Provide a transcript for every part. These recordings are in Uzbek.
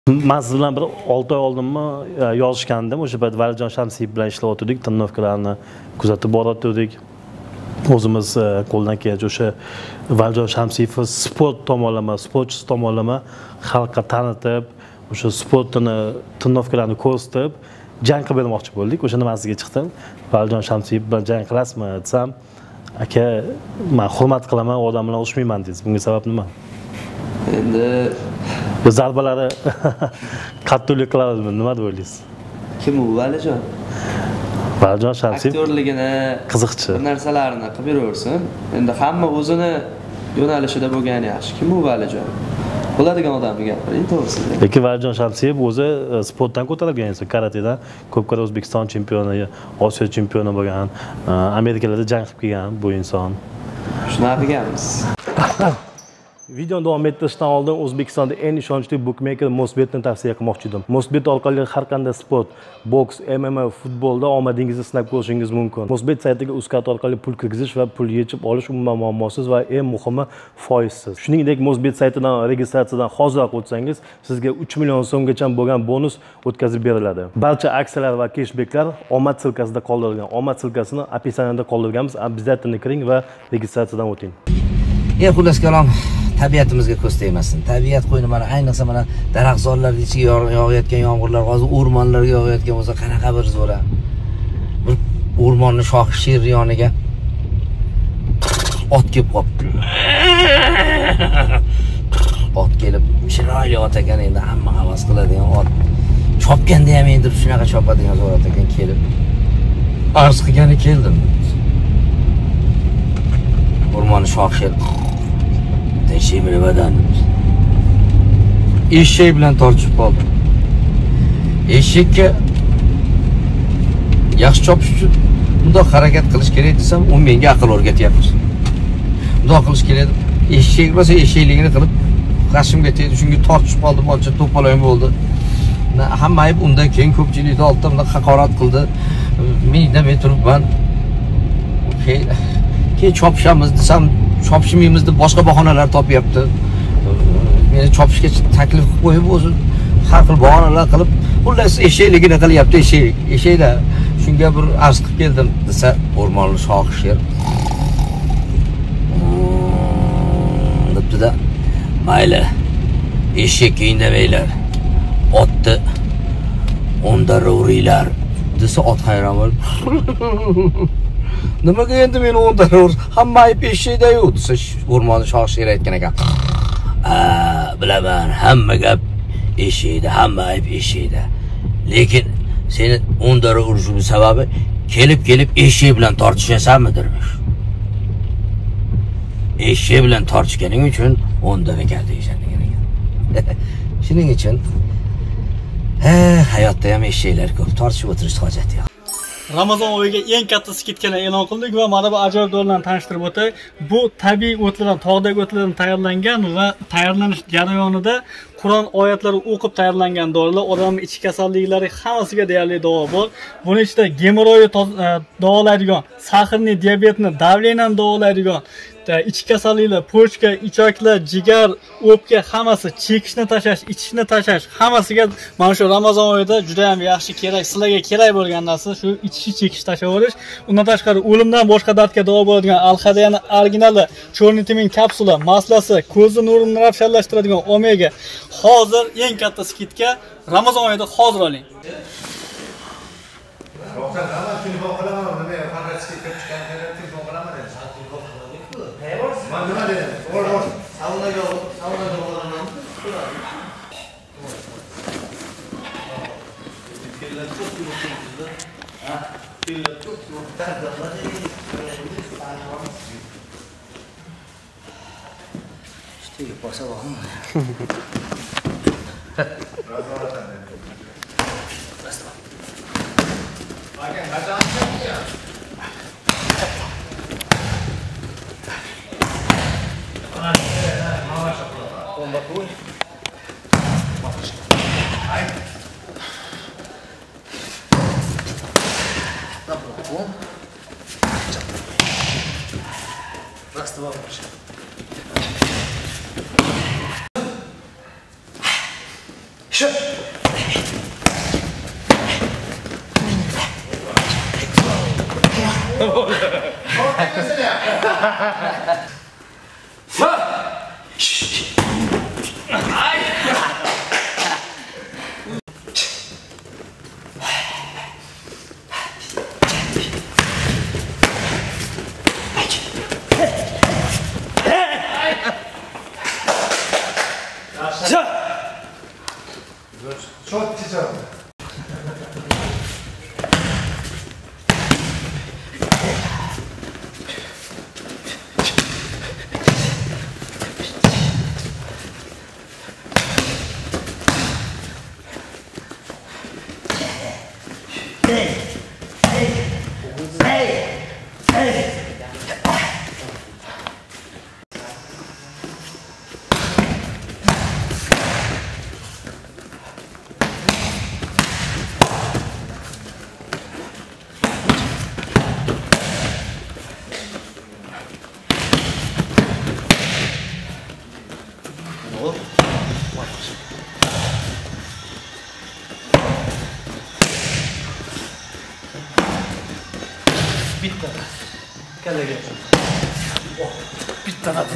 Men siz bilan bir 6 oy oldinmi yozishgandim. O'sha payt Valijon Shamsiyev bilan ishlab o'tirdik, tonirovkalarni kuzatib borardik. O'zimiz qo'ldan kelgancha o'sha Valijon Shamsiyevni sport tomonlama, sportchi tomonlama xalqqa tanitib, o'sha sportini, tonirovkalarni ko'rsatib, jang qilib bermoqchi bo'ldik. O'sha nimasiga chiqdim. Valijon Shamsiyev bilan jang qilasizmi desam, aka, men hurmat qilaman, odam bilan urushmayman deysiz. Bunga sabab nima? Endi zarbalari qattiqlik qiladimi? Nima deb o'ylaysiz? Kim u Valijon? Valijon Shamsiyev aktyorligini, qiziqchi narsalarni qilib beraversin. Endi hamma o'zini yo'nalishida bo'lgani yaxshi. Kim u Valijon? Bo'ladigan odamni gapiring, to'g'risi. Lekin Valijon Shamsiyev o'zi sportdan ko'tarilgan inson, karatedan ko'pkari O'zbekiston chempioni, Osiyo chempioni bo'lgan, Amerikalarda jang qilib kelgan bu inson. Shunaqa qilganmiz. Videoni davom ettirishdan oldin O'zbekistonda eng ishonchli bookmaker Mosbetni tavsiya qilmoqchi edim. Mosbet orqali har qanday sport, boks, MMA, futbolda omadingizni sinab ko'rishingiz mumkin. Mosbet saytiga UzCard orqali pul kirgizish va pul yechib olish umuman muammosiz va eng muhimi foizsiz. Shuningdek, Mosbet saytidan registratsiyadan hoziroq o'tsangiz, sizga 3 million so'mgacha bo'lgan bonus o'tkazib beriladi. Barcha aksiyalar va cashbacklar omad silkasida qoldirilgan. Omad silkasini opisiyaniyada qoldirganmiz. Обязательно kiring va registratsiyadan o'ting. Xullas kalom, tabiatimizga ko'z tegmasin. Tabiat qo'yni mana ayniqsa mana daraxtzorlarning ichiga yog'ayotgan yomg'irlar, hozir o'rmonlarga yog'ayotgan bo'lsa qanaqa bir zo'ra. Bir o'rmonning shoxi sher yoniga ot kelib qolibdi. Ot kelib, chiroyli ot ekan, endi hamma havas qiladigan ot. Chopganda ham endi shunaqa chopadigan zo'r ot ekan kelib. Arz qilgani keldim. O'rmonning shoxi sher Teşekkür ederim. Eşeği bilen tortishib qoldim. Eshakka yaxshi chopish uchun bundoq harakat qilish kerak desam, u menga aql o'rgatyapti. Bundoq qilish kerak. Eshak bo'lsa eshakligini qilib qashimga tegdi, shunga tortishib qoldim, ancha to'polon bo'ldi. Hamma ayb undan keyin ko'pchilikni oldida bunday haqorat qildi. Men indamay turibman. Keyin chopishamiz desam, chopishmaymiz deb boshqa bahonalar topyapti. Meni chopishga taklif qilib qo'yib, o'zi har xil bahonalar qilib, xullas eshakligini qilyapti, eshaklar. Shunga bir arz qilib keldim desa, o'rmonli shoxi sher debdi-da. Mayli, eshakka indamanglar. Otni o'ndaravringlar desa, ot hayron bo'lib nimaga endi meni o'ndaravur? Hamma ayb eshakda-yu desa, o'rmonli shoxi sher aytgan ekan. Bilaman, hamma gap eshakda, hamma ayb eshakda. Lekin seni o'ndaravurishning sababi kelib eshak bilan tortishasanmi dermish. Eshak bilan tortishganing uchun o'ndan deysan degan ekan. Shuning uchun hayotda ham eshaklar ko'p, tortishib o'tirish hojati yo'q. Ramazon oyiga eng katta skidkani e'lon qildik va mana bu ajoyib dorilarni tanishtirib o'tay. Bu tabiiy o'tlardan, tog'dagi o'tlardan tayyorlangan va tayyorlanish jarayonida Qur'on oyatlari o'qib tayyorlangan dorilar, odamning ichki kasalliklari hammasiga deyarli davo bor. Buning ichida gemoroyni davolaydigan, sahrni, diabetni, davleniyani davolaydigan, ichki kasalliklar, pochka, ichaklar, jigar, o'pka hammasi, chekishni tashlash, ichishni tashlash hammasiga mana shu Ramazon oyida juda ham yaxshi kerak, sizlarga kerak bo'lgan narsa shu ichish, chekish, tashlaverish. Undan tashqari o'limdan boshqa dardga davo bo'ladigan Al-Hadiyani originali, cho'rni timin kapsula, maslasi, ko'zni nurini ravshanlashtiradigan omega. Hozir eng katta skidka Ramazon oyida hozir oling. İşte pasa bakın. Bitta. Kallaga. Bitta qatı.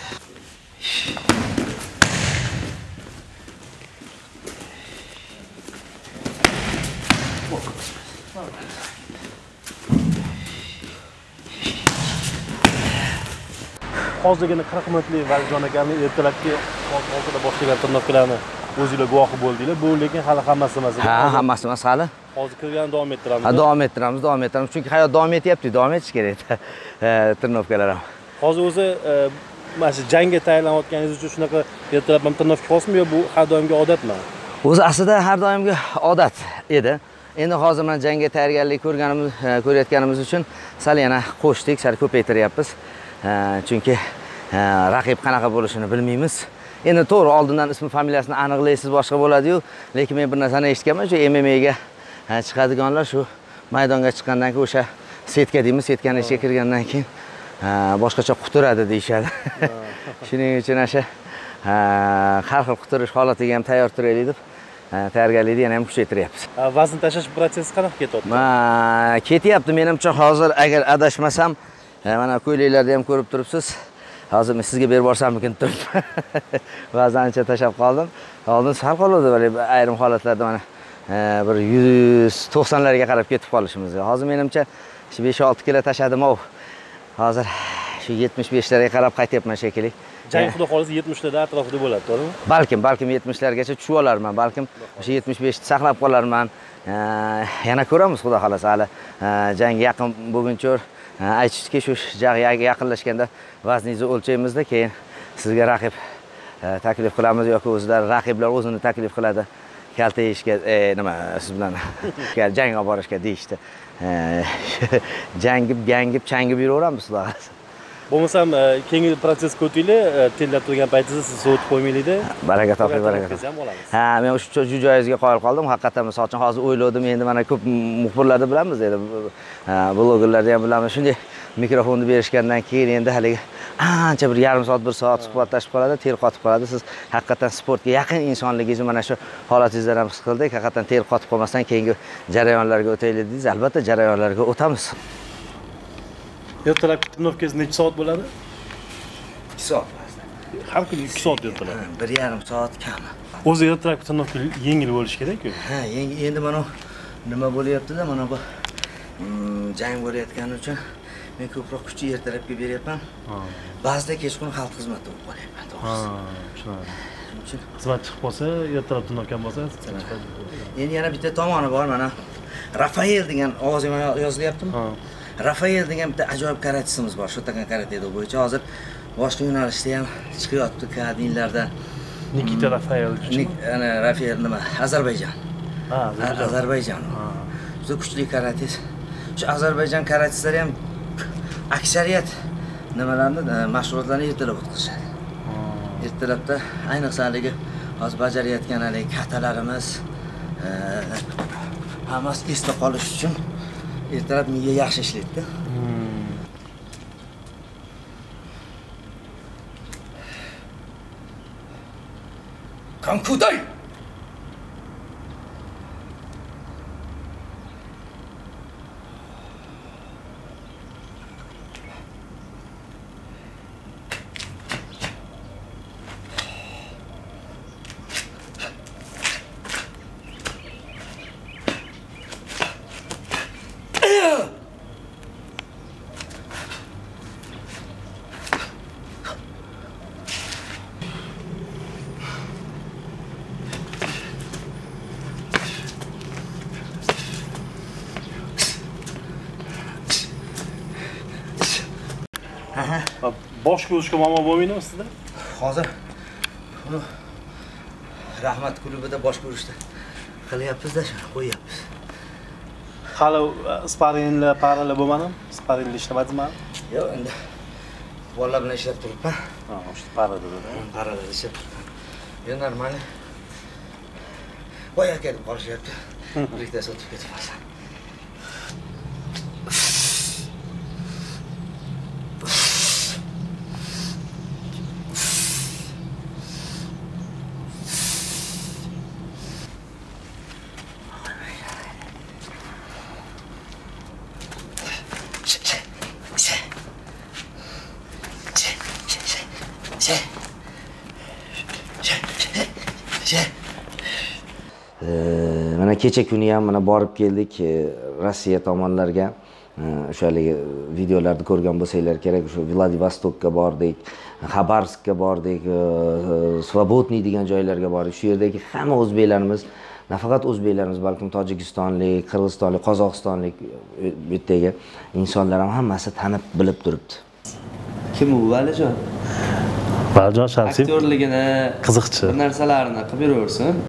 Hozirgina 40 minutlik Valijon akamning ertalabki 6da boshlagan trenirovkalarni o'zingizlar guvohi bo'ldinglar. Bu lekin hali hammasi emas. Ha, hammasi emas hali. Hozir kirgan davom ettiramiz. Ha, davom ettiramiz. Chunki hayot davom etyapti, davom etish kerak. Trenirovkalar ham. Hozir o'zi mana shu jangga tayyorlanayotganingiz uchun shunaqa ertalab ham trenirovka xosmi yo bu har doimgi odatmi? O'zi aslida har doimgi odat edi. Endi hozir men jangga tayyorgarlik ko'rayotganimiz uchun sal yana qo'shdik, sal ko'paytiryapmiz. Chunki raqib qanaqa bo'lishini bilmaymiz. Endi to'g'ri oldindan ismi familiyasini aniqlaysiz boshqa bo'ladi-yu, lekin men bir narsani eshitganman, shu MMA ga chiqadiganlar shu maydonga chiqqandan keyin o'sha setka deymiz, setkani ichiga kirgandan keyin boshqacha quturadi deyshadi. Shuning uchun o'sha har xil quturish holatiga ham tayyor turaylik deb tayyorgarlikni yana ham kuchaytiryapmiz. Vazn tashlash protsessi qanaqa ketyapti? Ketyapti, menimcha hozir agar adashmasam, mana ko'ylaklarda ham ko'rib turibsiz. Hozir men sizga berib borsammikin turib. Ba'zan ancha tashab qoldim. Oldin sal qoldi, ayrim holatlarda mana bir 190larga qarab ketib qolishimiz. Hozir menimcha 5-6 kilo tashadim. Hozir shu 75larga qarab qaytyapman shekilli. Jang xudo xolisa 70larda atrofida bo'ladi, to'g'rimi? Balkim 70largacha tushib olarman, balkim o'sha 75ni saqlab qolarman. Yana ko'ramiz xudo xolasa hali jang yaqin bo'lguncha aytishki shu yaqinlashganda vazningizni o'lchaymizda, keyin sizga raqib taklif qilamiz yoki o'zlari raqiblar o'zini taklif qiladi. Kaltayishga nima siz bilan jang olib borishga deyishdi. Jangib changib yuraveramiz xudo xolasa. Bo'lmasam keyingi protsessga o'tinglar, tellab turgan paytingizda siz sovutib qo'ymaylikda. Baraka toping, baraka. Ha, men o'sha joyingizga qoyil qoldim. Haqiqatan men sochim hozir o'yladim, endi mana ko'p muxbirlarni bilamiz, endi blogerlarni ham bilamiz. Shunday mikrofonni berishgandan keyin endi haligi ancha bir yarim soat, 1 soat suhbatlashib qoladi, ter qotib qoladi. Siz haqiqatan sportga yaqin insonligingizni mana shu holatingizdan ham his qildik. Haqiqatan ter qotib qolmasdan keyingi jarayonlarga o'taylik dedingiz. Albatta jarayonlarga o'tamiz. Ertalabki trenirovkangiz necha soat bo'ladi? 2 soat. Har kuni 2 soat ertalab. 1,5 soat kami. O'zi ertalabki trenirovka yengil bo'lishi kerak-ku. Ha, endi mana nima bo'lyapti-da, mana bu jang bo'layotgani uchun men ko'proq kuchni ertalabga beryapman. Ba'zida kechqurun xalq xizmati bo'lib qolyapman, to'g'risi. Tushunaman. Shuning uchun xizmat chiqib qolsa, ertalab trenirovka bo'lsa, endi yana bitta tomoni bor, mana Rafael degan ovozim yozilyaptimi? Rafael degan bitta ajoyib karatisimiz bor. Shotokan karate bo'yicha hozir boshqa yo'nalishda ham chiqyapti kadinlarda. Nikita Rafael. Ana Rafael nima? Ozarbayjon. Ozarbayjon. Juda kuchli karate. Shu Ozarbayjon karatistlari ham aksariyat nimalarni mashg'ulotlarni ertalab o'tkazishadi. Ertalabda ayniqsa haligi hozir bajarayotgan haligi katalarimiz hammasi esda qolish uchun ertalab miya yaxshi ishlaydi. Kankuday! Bosh ko'rishga muammo bo'lmaydimi sizda? Hozir buni Rahmat klubida bosh ko'rishda qilyapmiz-da, shuni qo'yapmiz. Hali sparinglar, paralar bo'lmadimi? Sparinglar ishlamadingmi? Yo'q, endi bolalar bilan ishlab turibman. Ha, o'sha parada-da. Paralel ishlab turibman. Yo, normal. Boya ketib qolishyapti. Riktasi o'tib ketyapsan. Mana kecha kuni ham mana borib keldik Rossiya tomonlarga. O'shaligi videolarni ko'rgan bo'lsanglar kerak, o'sha Vladivostokka bordik, Xabarskka bordik, Svobodniy degan joylarga bordik. Shu yerdagi hamma o'zbeklarimiz, nafaqat o'zbeklarimiz, balkim tojikistonlik, qirg'izistonlik, qozog'istonlik bu yerdagi insonlar ham hammasi tanib bilib turibdi. Kim u Valijon? Valijon Shamsiyev Aktyorligini, qiziqchi. narsalarni qilib yuraversin.